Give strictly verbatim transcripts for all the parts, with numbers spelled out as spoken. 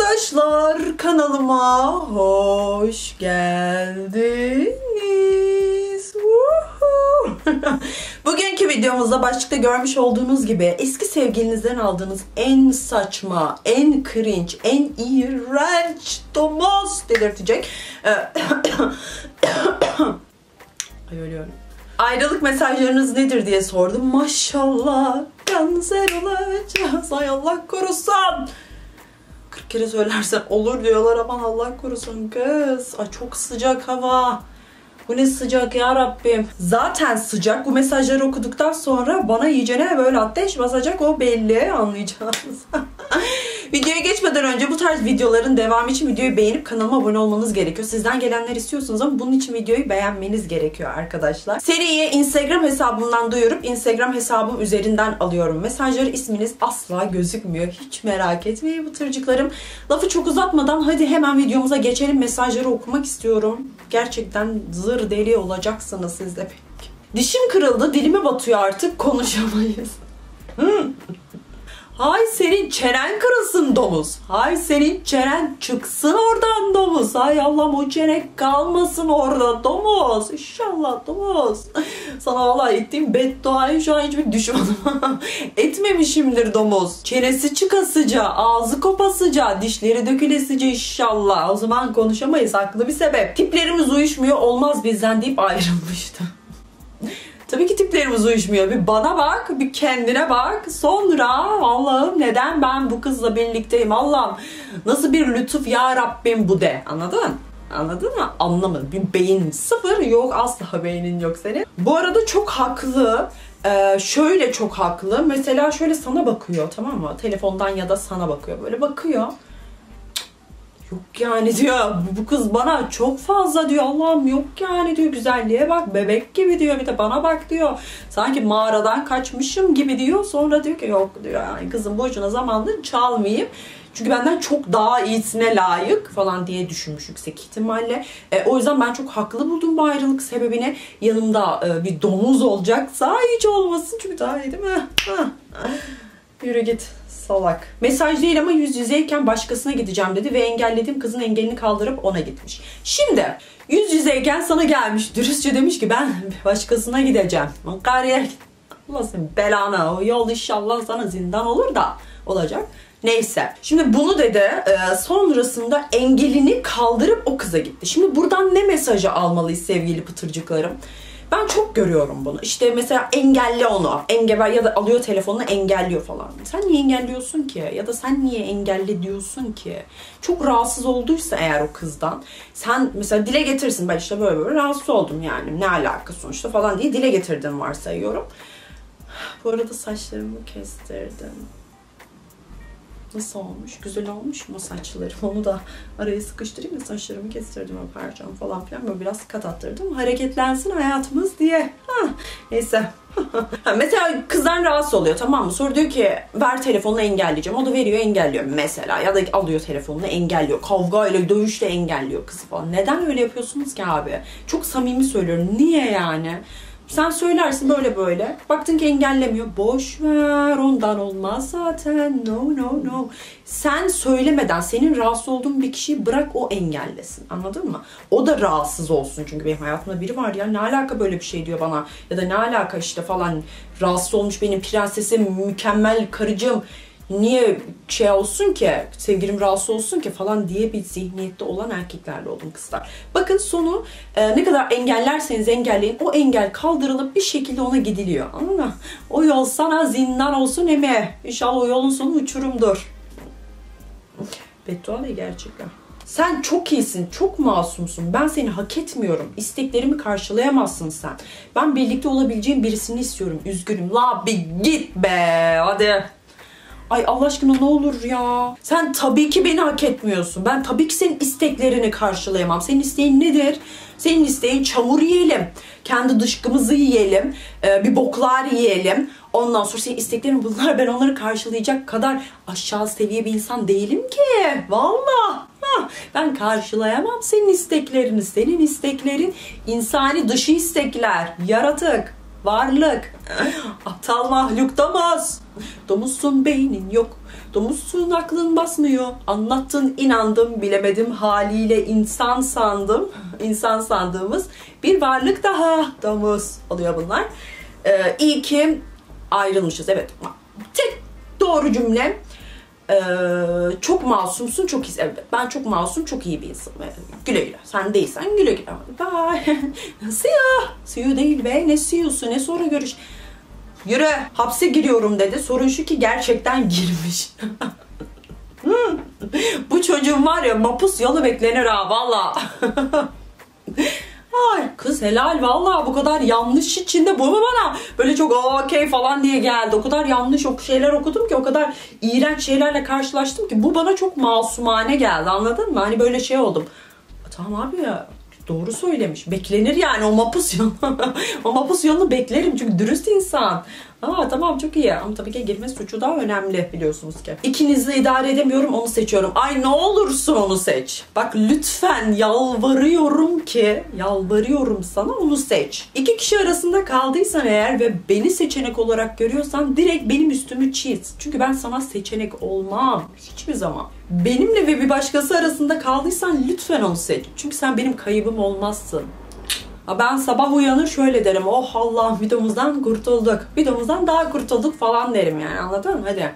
Arkadaşlar kanalıma hoş geldiniz. Bugünkü videomuzda başlıkta görmüş olduğunuz gibi eski sevgilinizden aldığınız en saçma, en cringe, en iğrenç, domuz dedirtecek Ay ölüyorum. Ayrılık mesajlarınız nedir diye sordum. Maşallah kanser olacağız. Ay Allah korusun. kırk kere söylersen olur diyorlar, aman Allah korusun kız. Ay çok sıcak hava. Bu ne sıcak ya Rabbim. Zaten sıcak. Bu mesajları okuduktan sonra bana iyicene böyle ateş basacak, o belli, anlayacağınız. Videoya geçmeden önce bu tarz videoların devamı için videoyu beğenip kanalıma abone olmanız gerekiyor. Sizden gelenler istiyorsunuz ama bunun için videoyu beğenmeniz gerekiyor arkadaşlar. Seriyi Instagram hesabımdan duyurup Instagram hesabım üzerinden alıyorum. Mesajları, isminiz asla gözükmüyor. Hiç merak etmeyin bu tırcıklarım. Lafı çok uzatmadan hadi hemen videomuza geçelim. Mesajları okumak istiyorum. Gerçekten zır deli olacaksınız siz de pek. Dişim kırıldı, dilime batıyor artık, konuşamayız. Hay senin çenen kırılsın domuz. Hay senin çenen çıksın oradan domuz. Hay Allah'ım o çene kalmasın orada domuz. İnşallah domuz. Sana vallahi ettiğim bedduayı şu an hiçbir düşmanım etmemişimdir domuz. Çenesi çıkasıca, ağzı kopasıca, dişleri dökülesice inşallah. O zaman konuşamayız, haklı bir sebep. Tiplerimiz uyuşmuyor, olmaz bizden deyip ayrılmıştı. Tabii ki tiplerimiz uyuşmuyor. Bir bana bak, bir kendine bak. Sonra Allah'ım neden ben bu kızla birlikteyim? Allah'ım nasıl bir lütuf ya Rabbim bu de. Anladın? Anladın mı? Anlamadım. Bir beyin sıfır yok. Asla beynin yok senin. Bu arada çok haklı. Ee, şöyle çok haklı. Mesela şöyle sana bakıyor, tamam mı? Telefondan ya da sana bakıyor. Böyle bakıyor. Yok yani diyor, bu kız bana çok fazla diyor, Allah'ım yok yani diyor, güzelliğe bak, bebek gibi diyor, bir de bana bak diyor, sanki mağaradan kaçmışım gibi diyor. Sonra diyor ki yok diyor, yani kızım boşuna zamandır çalmayayım çünkü benden çok daha iyisine layık falan diye düşünmüş yüksek ihtimalle. E, o yüzden ben çok haklı buldum bu ayrılık sebebini. Yanımda e, bir domuz olacaksa hiç olmasın çünkü daha iyi değil mi? Yürü git salak. Mesaj değil ama yüz yüzeyken başkasına gideceğim dedi ve engellediğim kızın engelini kaldırıp ona gitmiş. Şimdi yüz yüzeyken sana gelmiş, dürüstçe demiş ki ben başkasına gideceğim. Kariyer git. Allah senin belanı, o yol inşallah sana zindan olur da olacak. Neyse. Şimdi bunu dedi. Sonrasında engelini kaldırıp o kıza gitti. Şimdi buradan ne mesajı almalıyız sevgili pıtırcıklarım? Ben çok görüyorum bunu. İşte mesela engelle onu. Engel ya da alıyor telefonunu engelliyor falan. Sen niye engelliyorsun ki? Ya da sen niye engelle diyorsun ki? Çok rahatsız olduysa eğer o kızdan, sen mesela dile getirsin, ben işte böyle böyle rahatsız oldum yani. Ne alakası sonuçta falan diye dile getirdin varsayıyorum. Bu arada saçlarımı kestirdim. Nasıl olmuş? Güzel olmuş mu saçlarım? Onu da araya sıkıştırayım da saçlarımı kestirdim, öpereceğim falan filan. Böyle biraz kat attırdım. Hareketlensin hayatımız diye. Ha, neyse. Mesela kızdan rahatsız oluyor, tamam mı? Sonra diyor ki ver telefonunu engelleyeceğim. O da veriyor, engelliyor mesela. Ya da alıyor telefonunu engelliyor. Kavgayla, dövüşle engelliyor kızı falan. Neden öyle yapıyorsunuz ki abi? Çok samimi söylüyorum. Niye yani? Sen söylersin böyle böyle. Baktın ki engellemiyor. Boş ver, ondan olmaz zaten. No no no. Sen söylemeden senin rahatsız olduğun bir kişiyi bırak o engellesin. Anladın mı? O da rahatsız olsun. Çünkü benim hayatımda biri var ya, ne alaka böyle bir şey diyor bana. Ya da ne alaka işte falan. Rahatsız olmuş benim prensesim, mükemmel karıcığım. Niye şey olsun ki, sevgilim rahatsız olsun ki falan diye bir zihniyette olan erkeklerle oldum kızlar. Bakın sonu e, ne kadar engellerseniz engelleyin, o engel kaldırılıp bir şekilde ona gidiliyor. Anladın mı? O yol sana zindan olsun eme. İnşallah o yolun sonu uçurumdur. Beddua değil gerçekten. Sen çok iyisin, çok masumsun. Ben seni hak etmiyorum. İsteklerimi karşılayamazsın sen. Ben birlikte olabileceğim birisini istiyorum. Üzgünüm. La bir git be. Hadi. Ay Allah aşkına ne olur ya. Sen tabii ki beni hak etmiyorsun. Ben tabii ki senin isteklerini karşılayamam. Senin isteğin nedir? Senin isteğin çamur yiyelim. Kendi dışkımızı yiyelim. Bir boklar yiyelim. Ondan sonra senin isteklerin bunlar. Ben onları karşılayacak kadar aşağı seviye bir insan değilim ki. Vallahi. Ben karşılayamam senin isteklerini. Senin isteklerin insani dışı istekler. Yaratık. Varlık. Aptal mahluk domuz. Domuzsun beynin yok. Domuzsun aklın basmıyor. Anlattın, inandım, bilemedim haliyle insan sandım. İnsan sandığımız bir varlık daha domuz oluyor bunlar. Ee, iyi ki ayrılmışız. Evet. Tek doğru cümle. Ee, çok masumsun, çok iyi. Evet, ben çok masum, çok iyi bir insanım. Güle güle. Sen değilsen güle güle. Bye. See you. See you değil be. Ne see you'su, ne sonra görüş. Yürü. Hapse giriyorum dedi. Sorun şu ki gerçekten girmiş. Bu çocuğun var ya mapus yolu beklenir ha valla. Ay kız helal valla, bu kadar yanlış içinde bu mu bana böyle çok okey falan diye geldi. O kadar yanlış o şeyler okudum ki, o kadar iğrenç şeylerle karşılaştım ki bu bana çok masumane geldi, anladın mı? Hani böyle şey oldum. Tamam abi ya, doğru söylemiş. Beklenir yani o mapus yolu. O mapus yolunu beklerim çünkü dürüst insan. Aa tamam, çok iyi. Ama tabii ki girme suçu daha önemli biliyorsunuz ki. İkinizle idare edemiyorum, onu seçiyorum. Ay ne olursun onu seç. Bak lütfen yalvarıyorum ki, yalvarıyorum sana, onu seç. İki kişi arasında kaldıysan eğer ve beni seçenek olarak görüyorsan direkt benim üstümü çiz. Çünkü ben sana seçenek olmam. Hiçbir zaman. Benimle ve bir başkası arasında kaldıysan lütfen onu seç. Çünkü sen benim kaybım olmazsın. Ben sabah uyanır şöyle derim. Oh Allah'ım, videomuzdan kurtulduk. Videomuzdan daha kurtulduk falan derim yani, anladın mı? Hadi.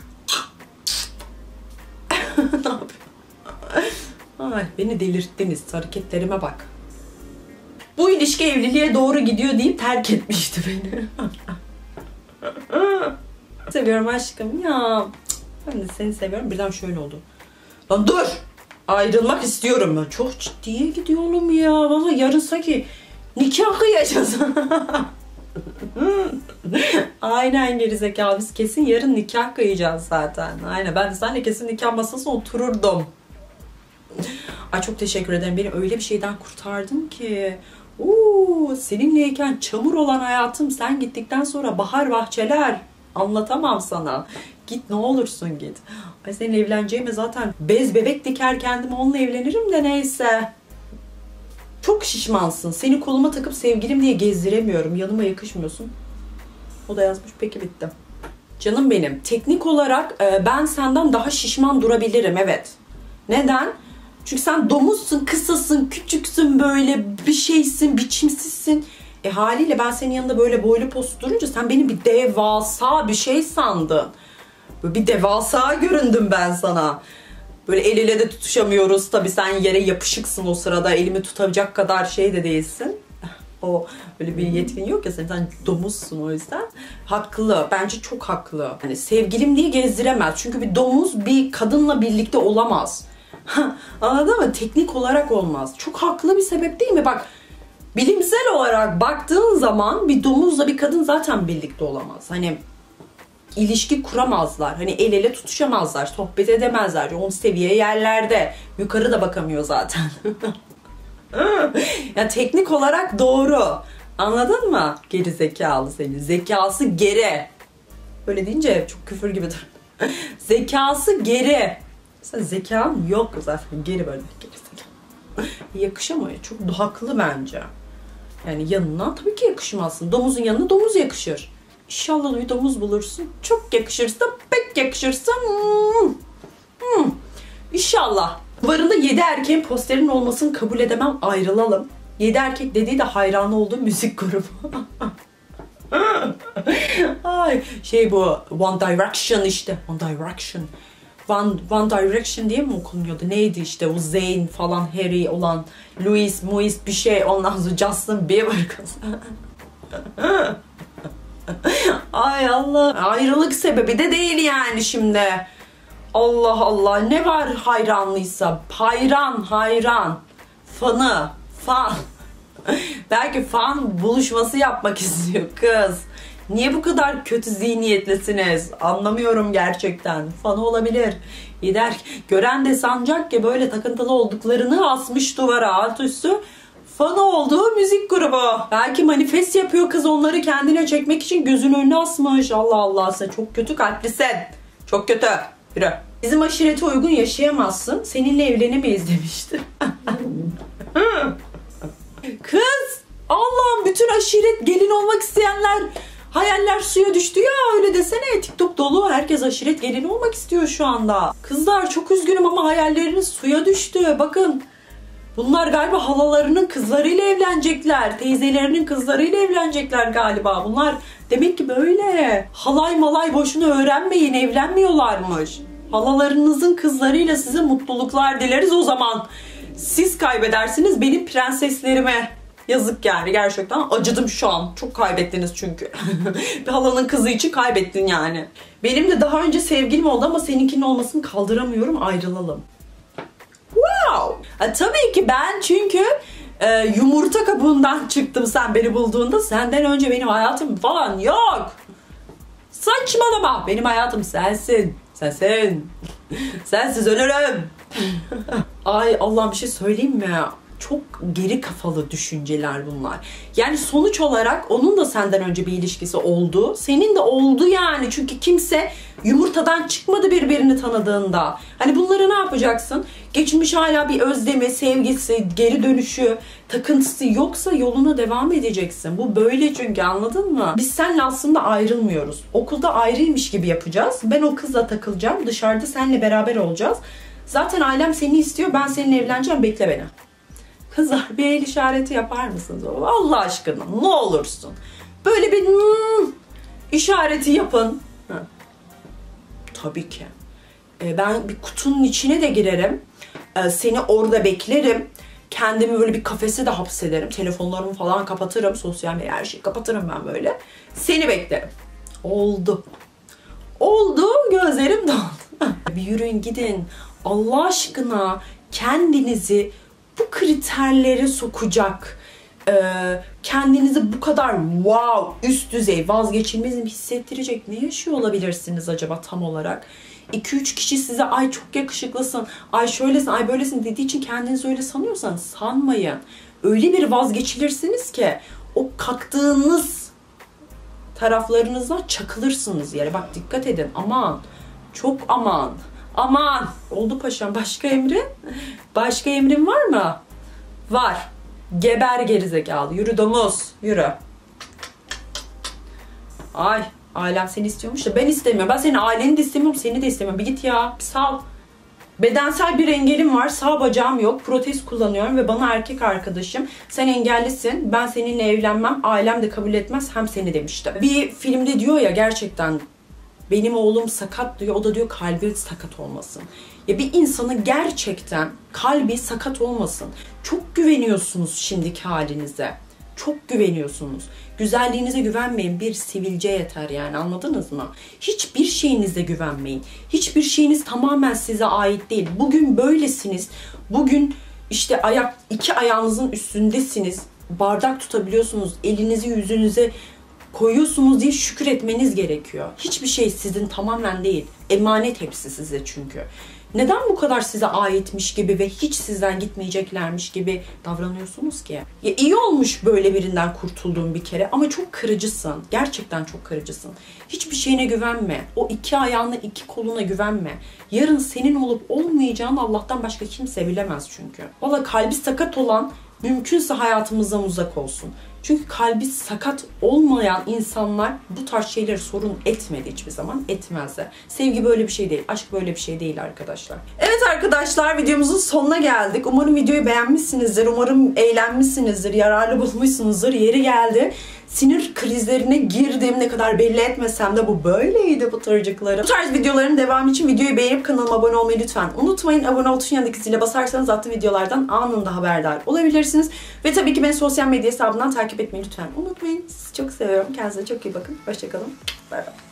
Ne yapıyorsun? Ay, beni delirttiniz. Hareketlerime bak. Bu ilişki evliliğe doğru gidiyor deyip terk etmişti beni. Seviyorum aşkım ya. Ben de seni seviyorum. Birden şöyle oldu. Lan dur! Ayrılmak istiyorum ben. Çok ciddiye gidiyorum ya. Valla yarın sanki nikah kıyacağız. Aynen gerizekalı. Biz kesin yarın nikah kıyacağız zaten. Aynen. Ben de seninle kesin nikah masasına otururdum. Ay çok teşekkür ederim. Beni öyle bir şeyden kurtardın ki. Oo, seninleyken çamur olan hayatım, sen gittikten sonra bahar bahçeler. Anlatamam sana. Git ne olursun git. Ay seninle evleneceğime zaten bez bebek diker kendime, onunla evlenirim de neyse. Çok şişmansın. Seni koluma takıp sevgilim diye gezdiremiyorum. Yanıma yakışmıyorsun. O da yazmış. Peki bitti. Canım benim. Teknik olarak ben senden daha şişman durabilirim. Evet. Neden? Çünkü sen domuzsun, kısasın, küçüksün, böyle bir şeysin, biçimsizsin. E haliyle ben senin yanında böyle boylu postu durunca sen benim bir devasa bir şey sandın. Böyle bir devasa göründüm ben sana. Böyle el ele de tutuşamıyoruz. Tabii sen yere yapışıksın o sırada. Elimi tutabilecek kadar şey de değilsin. O böyle bir yetkin yok ya senin. Sen domuzsun o yüzden. Haklı. Bence çok haklı. Yani sevgilim diye gezdiremez. Çünkü bir domuz bir kadınla birlikte olamaz. Anladın mı? Teknik olarak olmaz. Çok haklı bir sebep değil mi? Bak, bilimsel olarak baktığın zaman bir domuzla bir kadın zaten birlikte olamaz. Hani ilişki kuramazlar. Hani el ele tutuşamazlar. Sohbet edemezler. On seviye yerlerde. Yukarı da bakamıyor zaten. Ya teknik olarak doğru. Anladın mı? Geri zekalı seni. Zekası geri. Böyle deyince çok küfür gibidir. Zekası geri. Sen zekan yok zaten. Geri böyle. Geri zekalı. Yakışamıyor. Çok haklı bence. Yani yanına tabii ki yakışmazsın. Domuzun yanına domuz yakışır. İnşallah bir domuz bulursun. Çok yakışırsa, pek yakışırsa. Hmm. Hmm. İnşallah. Duvarında yedi erkeğin posterinin olmasını kabul edemem. Ayrılalım. Yedi erkek dediği de hayranı olduğum müzik grubu. Ay, şey bu One Direction işte. One Direction. One, One Direction diye mi okunuyordu? Neydi işte o Zayn falan, Harry olan, Louis, Muis bir şey. Ondan sonra Justin Bieber kız. Ay Allah. Ayrılık sebebi de değil yani şimdi. Allah Allah. Ne var hayranlıysa? Hayran, hayran. Fanı, fan. Belki fan buluşması yapmak istiyor kız. Niye bu kadar kötü zihniyetlisiniz? Anlamıyorum gerçekten. Fanı olabilir. Gider. Gören de sanacak ki böyle takıntılı olduklarını asmış duvara alt üstü. Fanı olduğu müzik grubu. Belki manifest yapıyor kız, onları kendine çekmek için gözünün önüne asmış. Allah Allah, sen çok kötü kalplisin. Çok kötü. Yürü. Bizim aşirete uygun yaşayamazsın. Seninle evlenemeyiz demişti. Kız! Allah'ım, bütün aşiret gelin olmak isteyenler Hayaller suya düştü ya, öyle desene. TikTok dolu. Herkes aşiret gelini olmak istiyor şu anda. Kızlar çok üzgünüm ama hayalleriniz suya düştü. Bakın. Bunlar galiba halalarının kızlarıyla evlenecekler. Teyzelerinin kızlarıyla evlenecekler galiba. Bunlar demek ki böyle. Halay malay boşuna öğrenmeyin. Evlenmiyorlarmış. Halalarınızın kızlarıyla size mutluluklar dileriz o zaman. Siz kaybedersiniz benim prenseslerime. Yazık yani, gerçekten acıdım şu an. Çok kaybettiniz çünkü. Bir halanın kızı için kaybettin yani. Benim de daha önce sevgilim oldu ama seninkinin olmasını kaldıramıyorum. Ayrılalım. Wow. Ha, tabii ki ben çünkü e, yumurta kabuğundan çıktım sen beni bulduğunda. Senden önce benim hayatım falan yok. Saçmalama. Benim hayatım sensin. Sensin. Sensiz ölürüm. Ay Allah'ım, bir şey söyleyeyim mi? Çok geri kafalı düşünceler bunlar. Yani sonuç olarak onun da senden önce bir ilişkisi oldu. Senin de oldu yani. Çünkü kimse yumurtadan çıkmadı birbirini tanıdığında. Hani bunları ne yapacaksın? Geçmiş hala bir özlemi, sevgisi, geri dönüşü, takıntısı yoksa yoluna devam edeceksin. Bu böyle çünkü, anladın mı? Biz seninle aslında ayrılmıyoruz. Okulda ayrıymış gibi yapacağız. Ben o kızla takılacağım. Dışarıda seninle beraber olacağız. Zaten ailem seni istiyor. Ben seninle evleneceğim. Bekle beni. Kızlar bir el işareti yapar mısınız? Allah aşkına ne olursun. Böyle bir hmm, işareti yapın. Ha. Tabii ki. Ee, ben bir kutunun içine de girerim. Ee, seni orada beklerim. Kendimi böyle bir kafese de hapsederim. Telefonlarımı falan kapatırım. Sosyal medya her şeyi kapatırım ben böyle. Seni beklerim. Oldu. Oldu. Gözlerim doldu. Bir yürüyün gidin. Allah aşkına kendinizi bu kriterlere sokacak, e, kendinizi bu kadar wow, üst düzey, vazgeçilmezim hissettirecek ne yaşıyor olabilirsiniz acaba tam olarak? iki üç kişi size ay çok yakışıklısın, ay şöylesin, ay böylesin dediği için kendinizi öyle sanıyorsanız sanmayın. Öyle bir vazgeçilirsiniz ki o kalktığınız taraflarınızdan çakılırsınız yere. Bak dikkat edin, aman, çok aman. Aman. Oldu paşam. Başka emrin? Başka emrin var mı? Var. Geber gerizekalı. Yürü domuz. Yürü. Ay. Ailem seni istiyormuş da ben istemiyorum. Ben senin aileni de istemiyorum. Seni de istemiyorum. Bir git ya. Bir sal. Bedensel bir engelim var. Sağ bacağım yok. Protez kullanıyorum ve bana erkek arkadaşım sen engellisin. Ben seninle evlenmem. Ailem de kabul etmez. Hem seni demişti. Bir filmde diyor ya, gerçekten benim oğlum sakat diyor. O da diyor kalbi sakat olmasın. Ya bir insanın gerçekten kalbi sakat olmasın. Çok güveniyorsunuz şimdiki halinize. Çok güveniyorsunuz. Güzelliğinize güvenmeyin. Bir sivilce yeter yani, anladınız mı? Hiçbir şeyinize güvenmeyin. Hiçbir şeyiniz tamamen size ait değil. Bugün böylesiniz. Bugün işte ayak iki ayağınızın üstündesiniz. Bardak tutabiliyorsunuz. Elinizi yüzünüze koyuyorsunuz diye şükür etmeniz gerekiyor. Hiçbir şey sizin tamamen değil. Emanet hepsi size çünkü. Neden bu kadar size aitmiş gibi ve hiç sizden gitmeyeceklermiş gibi davranıyorsunuz ki? Ya iyi olmuş böyle birinden kurtulduğun bir kere ama çok kırıcısın. Gerçekten çok kırıcısın. Hiçbir şeyine güvenme. O iki ayağına, iki koluna güvenme. Yarın senin olup olmayacağını Allah'tan başka kimse bilemez çünkü. Valla kalbi sakat olan mümkünse hayatımızdan uzak olsun. Çünkü kalbi sakat olmayan insanlar bu tarz şeyleri sorun etmedi hiçbir zaman. Etmezler. Sevgi böyle bir şey değil. Aşk böyle bir şey değil arkadaşlar. Evet arkadaşlar, videomuzun sonuna geldik. Umarım videoyu beğenmişsinizdir. Umarım eğlenmişsinizdir. Yararlı bulmuşsunuzdur. Yeri geldi. Sinir krizlerine girdim. Ne kadar belli etmesem de bu böyleydi bu tırcıklarım. Bu tarz videoların devamı için videoyu beğenip kanalıma abone olmayı lütfen unutmayın. Abone ol tuşun yanındaki zile basarsanız attığım videolardan anında haberdar olabilirsiniz. Ve tabii ki beni sosyal medya hesabından takip etmeyi lütfen unutmayın. Sizi çok seviyorum. Kendinize çok iyi bakın. Hoşçakalın. Bay bay.